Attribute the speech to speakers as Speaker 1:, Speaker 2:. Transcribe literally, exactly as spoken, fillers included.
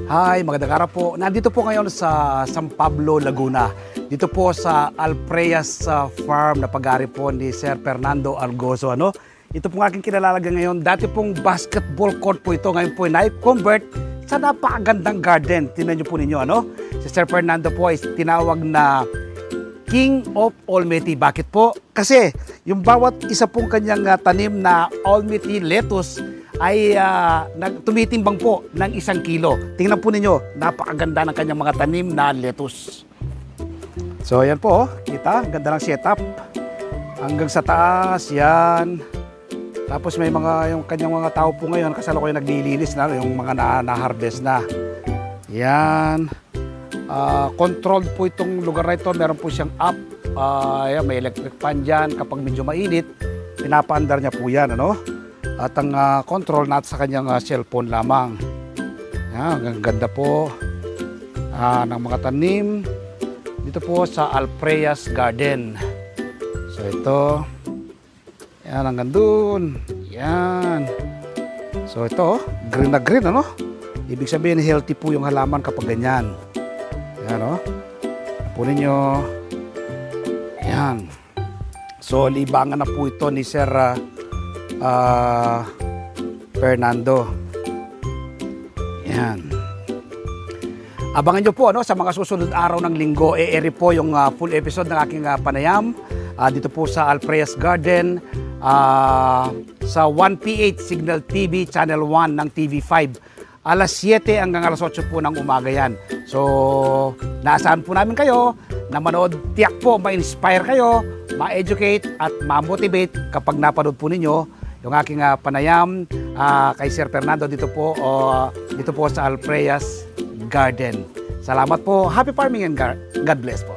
Speaker 1: Hi, magandang araw po. Nandito po ngayon sa San Pablo, Laguna. Dito po sa Alpreas uh, Farm na pag-ari po ni Sir Fernando Algozo. Ano? Ito po aking kinalalaga ngayon. Dati pong basketball court po ito. Ngayon po ay na-convert sa napakagandang garden. Tingnan niyo po ninyo. Ano? Si Sir Fernando po ay tinawag na King of Almaty. Bakit po? Kasi yung bawat isa pong kanyang uh, tanim na Almaty lettuce ay uh, tumitimbang po ng isang kilo. Tingnan po ninyo, napakaganda ng kanyang mga tanim na lettuce. So yan po, kita, ganda ng setup. Hanggang sa taas, yan. Tapos may mga, yung kanyang mga tao po ngayon, kasalukuyan naglilinis na, yung mga na-harvest na. Yan. Uh, controlled po itong lugar na ito, meron po siyang up. Uh, yan, may electric fan dyan, kapag medyo mainit, pinapaandar niya po yan, ano? At ang uh, control natin sa kanyang uh, cellphone lamang. Yan, ang ganda po uh, ng mga tanim dito po sa Alpreas Garden. So ito, yan hanggang dun. Yan. So ito, green na green, ano? Ibig sabihin healthy po yung halaman kapag ganyan. Yan, no? Punin nyo. Yan. So libangan na po ito ni Sir uh, Uh, Fernando. Yan. Abangan nyo po ano, sa mga susunod araw ng linggo, e-ere po yung uh, full episode ng aking uh, panayam uh, dito po sa Alpreas Garden uh, sa one P H Signal T V Channel one ng T V five. Alas siyete hanggang alas otso po ng umaga yan. So, naasahan po namin kayo na manood. Tiyak po, ma-inspire kayo, ma-educate at ma-motivate kapag napanood po ninyo yung aking uh, panayam uh, kay Sir Fernando dito po uh, dito po sa Alpreas Garden. Salamat po. Happy farming and God bless po.